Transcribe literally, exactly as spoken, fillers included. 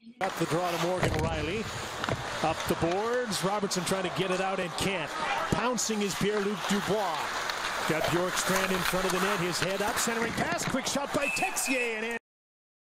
Got the draw to Morgan Riley. Up the boards. Robertson trying to get it out and can't. Pouncing is Pierre-Luc Dubois. Got Bjorkstrand in front of the net. His head up. Centering pass. Quick shot by Texier. And